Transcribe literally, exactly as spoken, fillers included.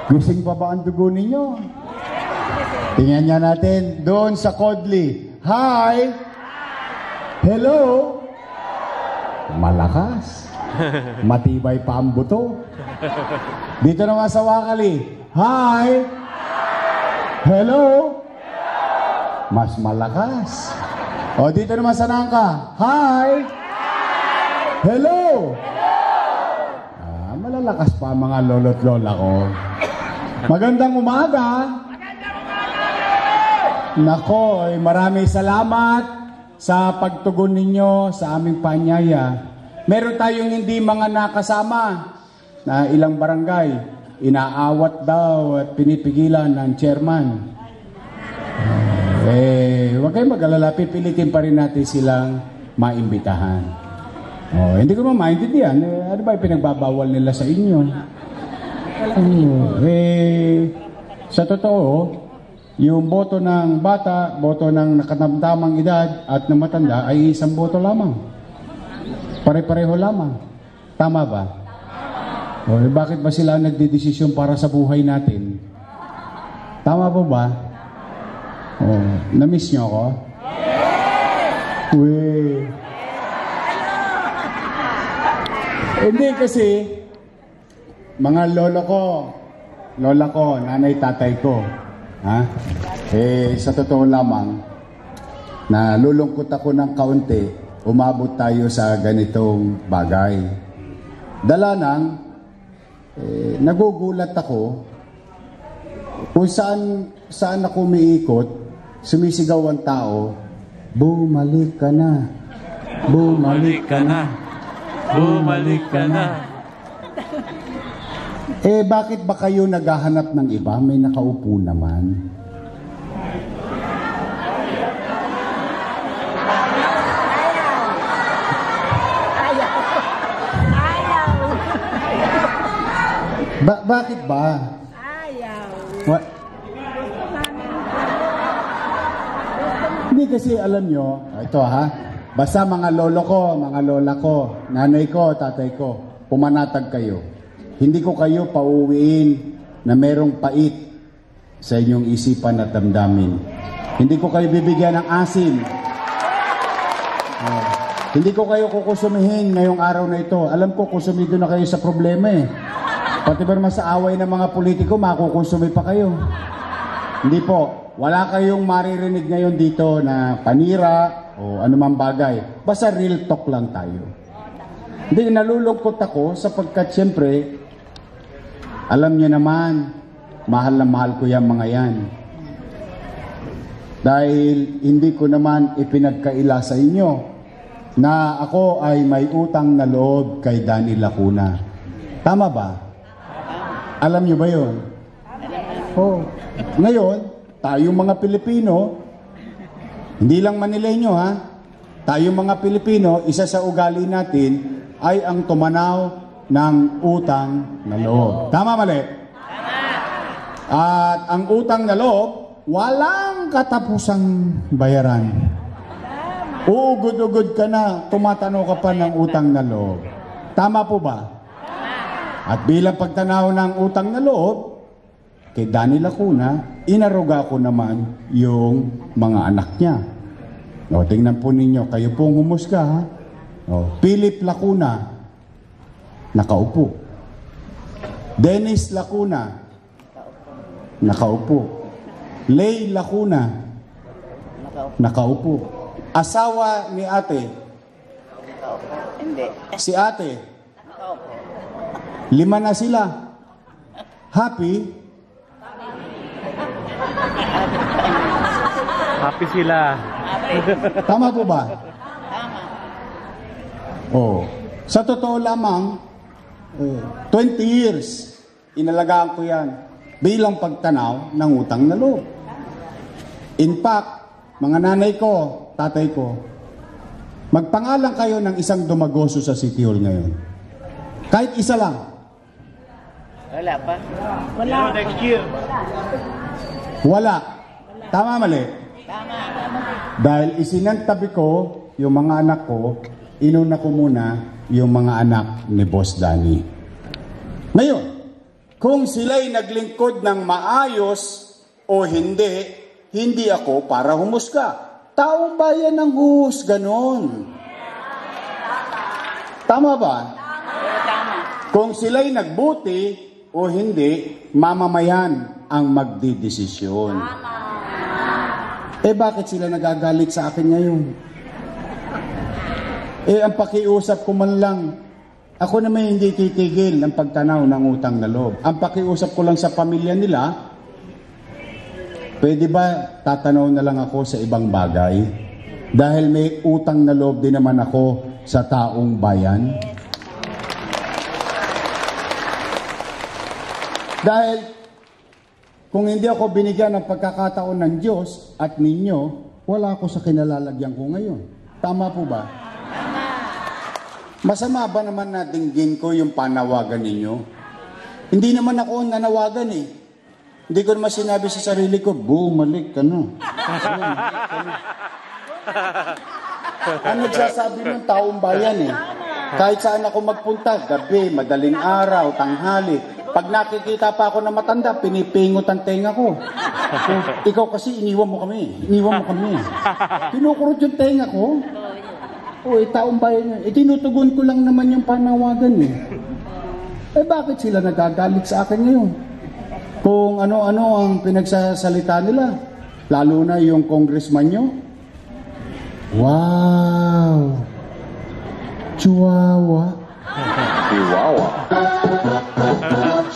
Gising pa ba ang dugo ninyo? Tingnan niya natin doon sa Kodli. Hi! Hello! Malakas. Matibay pa ang buto. Dito naman sa Wakali. Hi! Hello! Mas malakas. O dito naman sa Nangka. Hi! Hello! Ah, malalakas pa ang mga lolo't lola ko. Magandang umaga! Nako, ay maraming salamat sa pagtugon ninyo sa aming panyaya. Meron tayong hindi mga nakasama na ilang barangay, inaawat daw at pinipigilan ng chairman. Eh, huwag kayong mag-alala, pipilitin pa rin natin silang maimbitahan. Oh, hindi ko naman maintindihan, eh, ano ba yung pinagbabawal nila sa inyo? Oh, eh, sa totoo, yung boto ng bata, boto ng nakatamtamang edad at ng matanda ay isang boto lamang. Pare-pareho lamang. Tama ba? O, eh, bakit ba sila nagdedesisyon para sa buhay natin? Tama po ba? O, na-miss nyo ako? Uwe. Hindi kasi, mga lolo ko, lola ko, nanay, tatay ko, ha? Eh, sa totoo lamang, na lulungkot ako ng kaunti, umabot tayo sa ganitong bagay. Dala nang, eh, nagugulat ako kung saan, saan ako umiikot, sumisigaw ang tao, bumalik ka na, bumalik ka na, bumalik ka na. Eh, bakit ba kayo naghahanap ng iba? May nakaupo naman. Ba bakit ba? Ayaw. What? Hindi kasi alam nyo, ito ha, basta mga lolo ko, mga lola ko, nanay ko, tatay ko, pumanatag kayo. Hindi ko kayo pauwiin na merong pait sa inyong isipan at damdamin. Hindi ko kayo bibigyan ng asin. Oh. Hindi ko kayo kukusumihin ngayong araw na ito. Alam ko, kusumido na kayo sa problema eh. Pati ba naman sa away ng mga politiko, makukonsumi pa kayo. Hindi po. Wala kayong maririnig ngayon dito na panira o anumang bagay. Basta real talk lang tayo. Hindi, nalulungkot ako sapagkat siyempre, alam niyo naman, mahal na mahal ko yung mga yan. Dahil hindi ko naman ipinagkaila sa inyo na ako ay may utang na loob kay Danny Lacuna. Tama ba? Alam niyo ba yun? Oh. Ngayon, tayong mga Pilipino, hindi lang Manileño ha, tayong mga Pilipino, isa sa ugali natin ay ang tumanaw ng utang na loob. Tama, mali? Tama. At ang utang na loob, walang katapusang bayaran. Uugod-ugod ka na, tumatanaw ka pa ng utang na loob. Tama po ba? At bilang pagtanaw ng utang na loob, kay Danny Lacuna, inaruga ko naman yung mga anak niya. O, tingnan po ninyo, kayo pong humusga, ha? O, Philip Lacuna, nakaupo. Dennis Lacuna, nakaupo. Lay Lacuna, nakaupo. Asawa ni ate, Hindi. si ate, lima na sila. Happy? Happy sila. Tama po ba? Tama. Oh. Sa totoo lamang, oh, twenty years, inalagaan ko yan bilang pagtanaw ng utang na loob. In fact, mga nanay ko, tatay ko, magpangalan kayo ng isang dumagoso sa City Hall ngayon. Kahit isa lang. Wala pa. Wala. Next year. Wala. Tama, mali? Tama. Dahil isinantabi ko yung mga anak ko, inuna ko muna yung mga anak ni Boss Danny. Ngayon, kung sila'y naglingkod ng maayos o hindi, hindi ako para humusga. Taong bayan ang huhusga nun. Tama ba? Oo, tama. Kung sila'y nagbuti o hindi, mamamayan ang magdidesisyon. Eh bakit sila nagagalit sa akin ngayon? Eh ang pakiusap ko man lang, ako naman hindi titigil ng pagtanaw ng utang na loob. Ang pakiusap ko lang sa pamilya nila, pwede ba tatanaw na lang ako sa ibang bagay? Dahil may utang na loob din naman ako sa taong bayan. Dahil kung hindi ako binigyan ng pagkakataon ng Diyos at ninyo, wala ako sa kinalalagyan ko ngayon. Tama po ba? Masama ba naman na dinggin ko yung panawagan ninyo? Hindi naman ako nanawagan eh. Hindi ko naman sinabi sa sarili ko, bumalik ka na. Bumalik ka na. Ano nagsasabi ng taong bayan eh? Kahit saan ako magpunta, gabi, madaling araw, tanghali. Pag nakikita pa ako na matanda, pinipingot ang tenga ko. So, ikaw kasi iniwan mo kami. Iniwan mo kami. Kinukurot yung tenga ko. O, eh, taong bayan yun. Eh, tinutugon ko lang naman yung panawagan eh. Eh, bakit sila nagagalit sa akin ngayon? Kung ano-ano ang pinagsasalita nila. Lalo na yung congressman nyo. Wow! Chihuahua. Chihuahua.